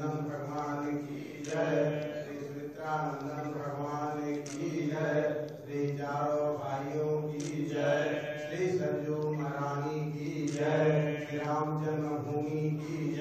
नंदन भगवान की जय, श्री सुमित्रानंदन भगवान की जय, श्री चारों भाइयों की जय, श्री सरयू महारानी की जय, श्री राम जन्मभूमि की